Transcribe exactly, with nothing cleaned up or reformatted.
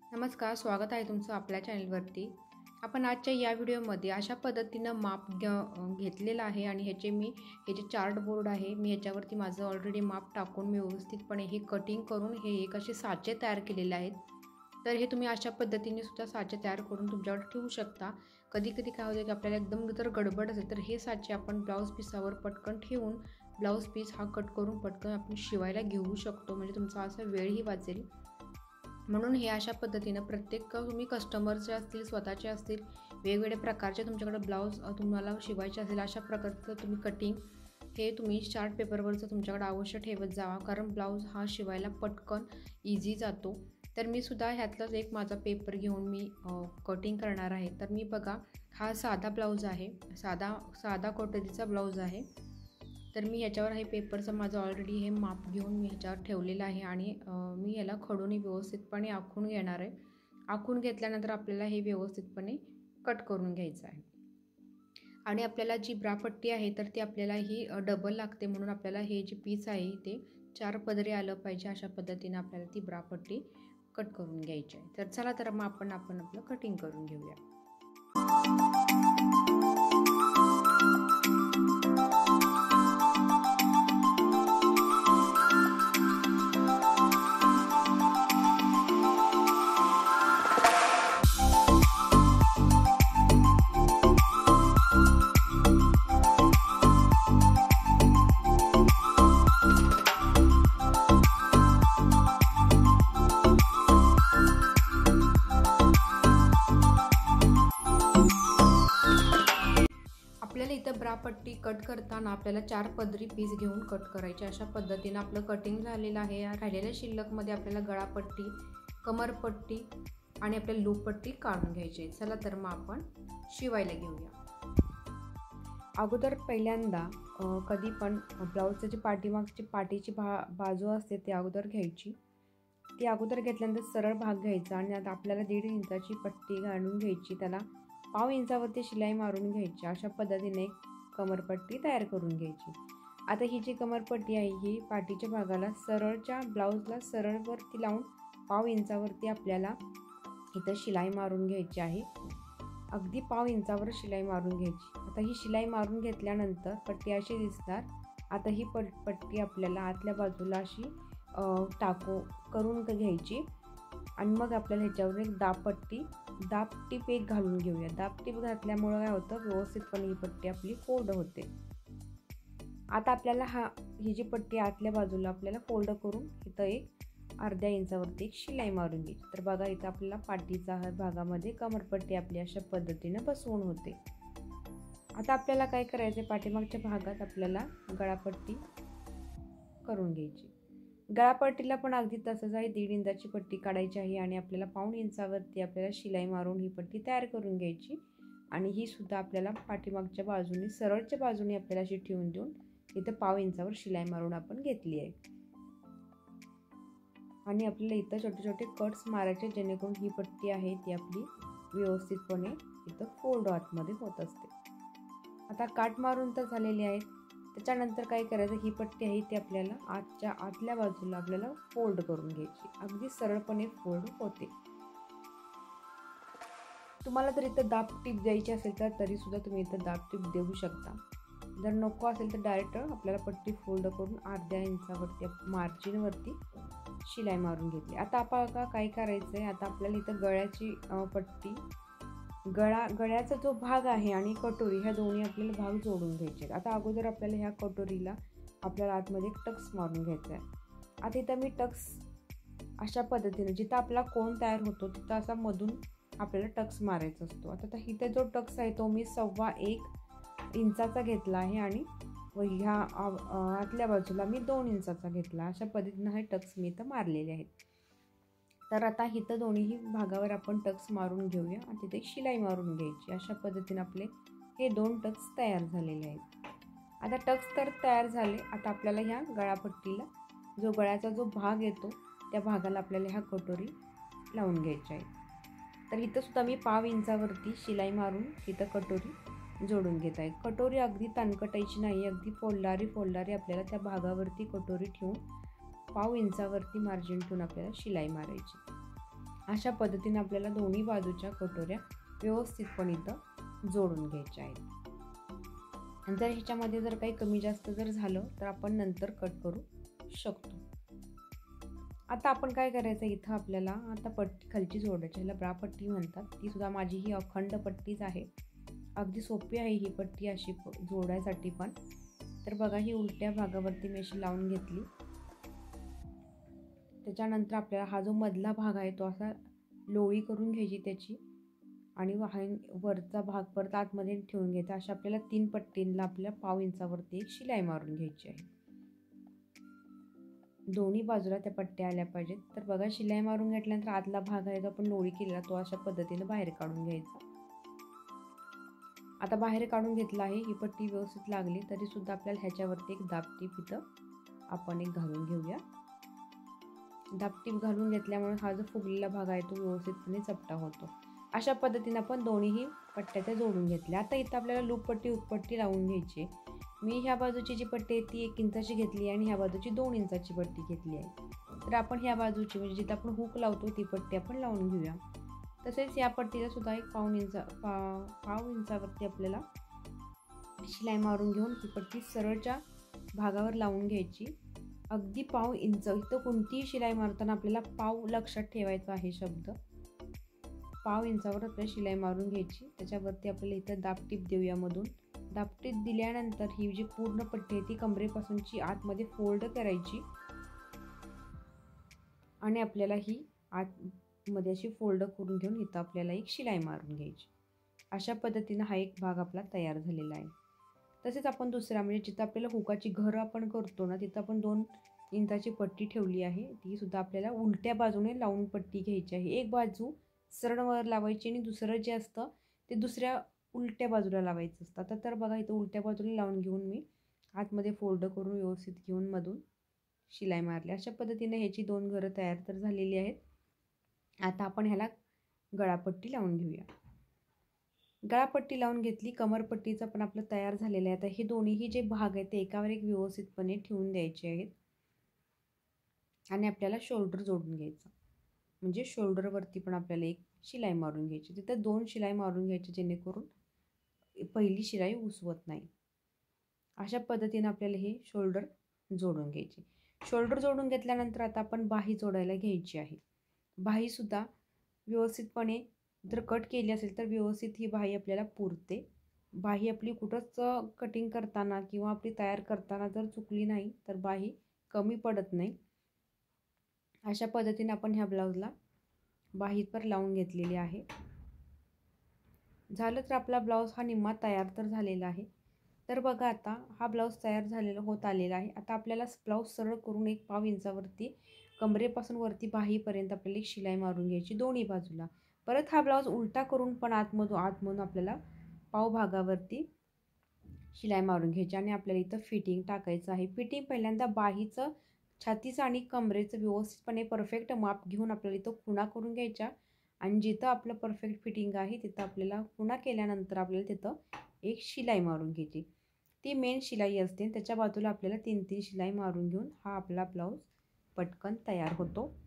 नमस्कार, स्वागत आहे तुमचं आपल्या चॅनलवरती। आपण आजच्या या व्हिडिओमध्ये अशा पद्धतीनं माप घ घेतलेलं आहे आणि ह्याचे मी हे जे चार्ट बोर्ड आहे मी ह्याच्यावरती माझं ऑलरेडी माप टाकून मी व्यवस्थितपणे हे कटिंग करून हे एक असे साचे तयार केलेले आहेत। तर हे तुम्ही अशा पद्धतीने सुद्धा साचे तयार करून तुमच्याकडे ठेवू शकता। कधी कधी काय होतं की आपल्याला एकदम जर गडबड असेल तर हे साचे आपण ब्लाऊज पीसावर पटकन ठेवून ब्लाऊज पीस हा कट करून पटकन आपण शिवायला घेऊ शकतो, म्हणजे तुमचा असा वेळही वाचेल। म्हणून हे अशा पद्धतीनं प्रत्येक तुम्ही कस्टमरचे असतील, स्वतःचे असतील, वेगवेगळ्या प्रकारचे तुमच्याकडे ब्लाऊज तुम्हाला शिवायचे असेल अशा प्रकारचं तुम्ही कटिंग हे तुम्ही चार्ट पेपरवरचं तुमच्याकडे अवश्य ठेवत जावा, कारण ब्लाऊज हा शिवायला पटकन इझी जातो। तर मी सुद्धा ह्यातलाच एक माझा पेपर घेऊन मी कटिंग करणार आहे। तर मी बघा, हा साधा ब्लाऊज आहे, साधा साधा कटोरीचा ब्लाऊज आहे। तर मी ह्याच्यावर हे पेपरचं माझं ऑलरेडी हे माप घेऊन मी ह्याच्यावर ठेवलेलं आहे आणि मी याला खडून व्यवस्थितपणे आखून घेणार आहे। आखून घेतल्यानंतर आपल्याला हे व्यवस्थितपणे कट करून घ्यायचं आहे। आणि आपल्याला जी ब्रापट्टी आहे तर ती आपल्याला ही डबल लागते, म्हणून आपल्याला हे जे पीस आहे ते चार पदरी आलं पाहिजे, अशा पद्धतीने आपल्याला ती ब्रापट्टी कट करून घ्यायची आहे। तर चला तर मग आपण आपण आपलं कटिंग करून घेऊया। आपल्याला इथं ब्रापट्टी कट करताना आपल्याला चार पदरी पीस घेऊन कट करायचे। अशा पद्धतीने आपलं कटिंग झालेलं आहे। राहिलेल्या शिल्लकमध्ये आपल्याला गळापट्टी, कमरपट्टी आणि आपल्याला लूपपट्टी काढून घ्यायची। चला तर मग आपण शिवायला घेऊया। अगोदर पहिल्यांदा कधी पण ब्लाऊजची जी पाठीमागची पाठीची भा बाजू असते ती अगोदर घ्यायची। ती अगोदर घेतल्यानंतर सरळ भाग घ्यायचा आणि आता आपल्याला दीड इंचाची पट्टी घालून घ्यायची, त्याला पाव इंचावरती शिलाई मारून घ्यायची। अशा पद्धतीने एक कमरपट्टी तयार करून घ्यायची। आता ही जी कमरपट्टी आहे ही पाठीच्या भागाला सरळच्या ब्लाऊजला सरळवरती लावून पाव इंचावरती आपल्याला इथं शिलाई मारून घ्यायची आहे। अगदी पाव इंचावर शिलाई मारून घ्यायची। आता ही शिलाई मारून घेतल्यानंतर पट्टी अशी दिसणार। आता ही पट पट्टी आपल्याला आतल्या बाजूला अशी टाको करून घ्यायची आणि मग आपल्याला ह्याच्यावर एक दाबपट्टी दाब टीप एक घालून घेऊया। दाब टीप घातल्यामुळे काय होतं, व्यवस्थितपणे ही पट्टी आपली फोल्ड होते। आता आपल्याला हा ही जी पट्टी आतल्या बाजूला आपल्याला फोल्ड करून इथं एक अर्ध्या इंचावरती एक शिलाई मारून घ्यायची। तर बघा, इथं आपल्याला पाठीचा हा भागामध्ये कमरपट्टी आपली अशा पद्धतीने बसवून होते। आता आपल्याला काय करायचं, पाठीमागच्या भागात आपल्याला गळापट्टी करून घ्यायची। गळापट्टीला पण अगदी तसंच आहे, दीड इंचाची पट्टी काढायची आहे आणि आपल्याला पाऊण इंचावरती आपल्याला शिलाई मारून ही पट्टी तयार करून घ्यायची। आणि ही सुद्धा आपल्याला पाठीमागच्या बाजूने सरळच्या बाजूने आपल्याला अशी ठेवून देऊन इथं पाव इंचावर शिलाई मारून आपण घेतली आहे। आणि आपल्याला इथं छोटे छोटे कट्स मारायचे, जेणेकरून ही पट्टी आहे ती आपली व्यवस्थितपणे इथं फोल्ड आतमध्ये होत असते। आता काट मारून तर झालेली आहेत, त्याच्यानंतर काय करायचं, ही पट्टी आहे ती आपल्याला आतच्या आतल्या बाजूला आपल्याला फोल्ड करून घ्यायची। अगदी सरळपणे फोल्ड होते। तुम्हाला जर इथं दाब टीप द्यायची असेल तर तरी सुद्धा तुम्ही इथं दाब टीप देऊ शकता। जर नको असेल तर डायरेक्ट आपल्याला पट्टी फोल्ड करून अर्ध्या इंचावरती मार्जिनवरती शिलाई मारून घेतली। आता आपण काय करायचं आहे, आता आपल्याला इथं गळ्याची पट्टी गळा गळ्याचा जो भाग आहे आणि कटोरी ह्या दोन्ही आपल्याला भाग जोडून घ्यायचे। आता अगोदर आपल्याला ह्या कटोरीला आपल्याला आतमध्ये एक टक्स मारून घ्यायचा आहे। आता इथं मी टक्स अशा पद्धतीने जिथं आपला कोण तयार होतो तिथं असा मधून आपल्याला टक्स मारायचा असतो। आता इथे जो टक्स आहे तो मी सव्वा एक इंचाचा घेतला आहे आणि ह्या आतल्या बाजूला मी दोन इंचाचा घेतला। अशा पद्धतीने हे टक्स मी इथं मारलेले आहेत। तर आता इथं दोन्ही भागावर आपण टक्स मारून घेऊया आणि तिथे शिलाई मारून घ्यायची। अशा पद्धतीने आपले हे दोन टक्स तयार झालेले आहेत। आता टक्स तर तयार झाले। आता आपल्याला ह्या गळापट्टीला जो गळ्याचा जो भाग येतो त्या भागाला आपल्याला ह्या कटोरी लावून घ्यायची आहे। तर इथं सुद्धा मी पाव इंचावरती शिलाई मारून इथं कटोरी जोडून घेत आहे। कटोरी अगदी तणकटायची नाही, अगदी फोल्डारी फोल्डारी आपल्याला त्या भागावरती कटोरी ठेवून पाव इंचावरती मार्जिन ठेवून आपल्याला शिलाई मारायची। अशा पद्धतीने आपल्याला दोन्ही बाजूच्या कटोऱ्या व्यवस्थितपणे इथं जोडून घ्यायच्या आहेत. आणि जर ह्याच्यामध्ये जर काही कमी जास्त जर झालं तर आपण नंतर कट करू शकतो. आता आपण काय करायचं, इथं आपल्याला आता पट्टी खालची जोडायची, ह्याला ब्रा पट्टी म्हणतात. ती सुद्धा माझी ही अखंड पट्टीच आहे. अगदी सोपी आहे ही पट्टी अशी जोडायसाठी पण. तर बघा, ही उलट्या भागावरती मी अशी लावून घेतली. त्याच्यानंतर आपल्याला हा जो मधला भाग आहे तो असा लोळी करून घ्यायची त्याची, आणि वरचा भाग परत आतमध्ये ठेवून घ्यायचा. अशा आपल्याला तीन पट्टींना आपल्या पाव इंचावरती एक शिलाई मारून घ्यायची आहे. दोन्ही बाजूला त्या पट्ट्या आल्या पाहिजेत. तर बघा, शिलाई मारून घेतल्यानंतर आतला भाग आहे जो आपण लोळी केलेला तो अशा पद्धतीने बाहेर काढून घ्यायचा. आता बाहेर काढून घेतला आहे. ही पट्टी व्यवस्थित लागली तरी सुद्धा आपल्याला ह्याच्यावरती एक दाबटीप इथं आपण एक घालून घेऊया. दाबटीप घालून घेतल्यामुळे हा जो फुगलेला भाग आहे तो व्यवस्थितपणे चपटा होतो. अशा पद्धतीने आपण दोन्हीही पट्ट्या त्या जोडून घेतल्या. आता इथं आपल्याला लूप पट्टी उत्पट्टी लावून घ्यायची. मी ह्या बाजूची जी पट्टी आहे ती एक इंचाची घेतली आहे आणि ह्या बाजूची दोन इंचाची पट्टी घेतली आहे. तर आपण ह्या बाजूची म्हणजे जिथं आपण हुक लावतो ती पट्टी आपण लावून घेऊया. तसेच या पट्टीला सुद्धा एक पाऊण इंचा पा पाव इंचावरती आपल्याला शिलाई मारून घेऊन ही पट्टी सरळच्या भागावर लावून घ्यायची. अगदी पाव इंच. इथं कोणतीही शिलाई मारताना आपल्याला पाव लक्षात ठेवायचा आहे शब्द. पाव इंचावर आपल्याला शिलाई मारून घ्यायची. त्याच्यावरती आपल्याला इथं दाबटीप देऊया मधून. दाबटीप दिल्यानंतर ही जी पूर्ण पट्टी आहे ती कमरेपासूनची आतमध्ये फोल्ड करायची आणि आपल्याला ही आतमध्ये अशी फोल्ड करून घेऊन इथं आपल्याला एक शिलाई मारून घ्यायची. अशा पद्धतीनं हा एक भाग आपला तयार झालेला आहे. तसेच आपण दुसरा म्हणजे जिथं आपल्याला हुकाची घरं आपण करतो ना तिथं आपण दोन इंचाची पट्टी ठेवली आहे. ती सुद्धा आपल्याला उलट्या बाजूने लावून पट्टी घ्यायची आहे. एक बाजू सरळवर लावायची आणि दुसरं जे असतं ते दुसऱ्या उलट्या बाजूला लावायचं असतं. आता तर बघा, इथं उलट्या बाजूला लावून घेऊन मी आतमध्ये फोल्ड करून व्यवस्थित घेऊन मधून शिलाई मारली. अशा पद्धतीने ह्याची दोन घरं तयार तर झालेली आहेत. आता आपण ह्याला गळापट्टी लावून घेऊया. गळापट्टी लावून घेतली. कमरपट्टीचं पण आपलं तयार झालेलं आहे. आता हे दोन्हीही जे भाग आहेत ते एकावर एक व्यवस्थितपणे ठेवून द्यायचे आहेत आणि आपल्याला शोल्डर जोडून घ्यायचं. म्हणजे शोल्डरवरती पण आपल्याला एक शिलाई मारून घ्यायची. तिथं दोन शिलाई मारून घ्यायची जेणेकरून पहिली शिलाई उसवत नाही. अशा पद्धतीने आपल्याला हे शोल्डर जोडून घ्यायचे. शोल्डर जोडून घेतल्यानंतर आता आपण बाही जोडायला घ्यायची आहे. बाहीसुद्धा व्यवस्थितपणे जर कट केली असेल तर व्यवस्थित ही बाही आपल्याला पुरते. बाही आपली कुठंच कटिंग करताना किंवा आपली तयार करताना जर चुकली नाही तर बाही कमी पडत नाही. अशा पद्धतीने आपण ह्या ब्लाऊजला बाही पर लावून घेतलेली आहे. झालं तर आपला ब्लाऊज हा निम्मा तयार तर झालेला आहे. तर बघा, आता हा ब्लाऊज तयार झालेला होत आलेला आहे. आता आपल्याला ब्लाऊज सरळ करून एक पाव इंचावरती कमरेपासून वरती बाहीपर्यंत आपल्याला एक शिलाई मारून घ्यायची दोन्ही बाजूला. परत हा ब्लाऊज उलटा करून पण आतमधून आतमधून आपल्याला पाव भागावरती शिलाई मारून घ्यायची आणि आपल्याला इथं फिटिंग टाकायचं आहे. फिटिंग पहिल्यांदा बाहीचं, छातीचं आणि कमरेचं व्यवस्थितपणे परफेक्ट माप घेऊन आपल्याला इथं खुणा करून घ्यायच्या आणि जिथं आपलं परफेक्ट फिटिंग आहे तिथं आपल्याला खुणा केल्यानंतर आपल्याला तिथं एक शिलाई मारून घ्यायची. ती मेन शिलाई असते. त्याच्या बाजूला आपल्याला तीन तीन शिलाई मारून घेऊन हा आपला ब्लाऊज पटकन तयार होतो.